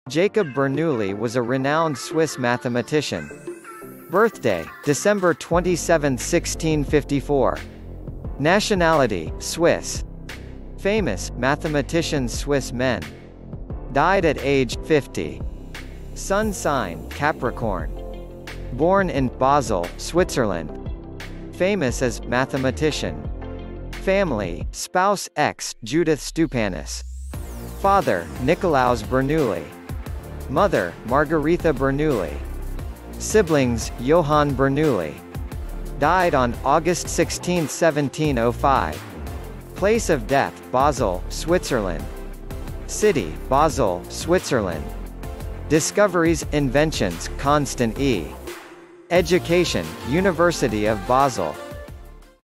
Jakob Bernoulli was a renowned Swiss mathematician. Birthday, December 27, 1654. Nationality, Swiss. Famous, mathematicians Swiss men. Died at age 50. Sun sign, Capricorn. Born in Basel, Switzerland. Famous as mathematician. Family, spouse ex, Judith Stupanis. Father, Nicolaus Bernoulli. Mother, Margaretha Bernoulli. Siblings, Johann Bernoulli. Died on August 16, 1705. Place of death, Basel, Switzerland. City, Basel, Switzerland. Discoveries, inventions, Constant E. Education, University of Basel.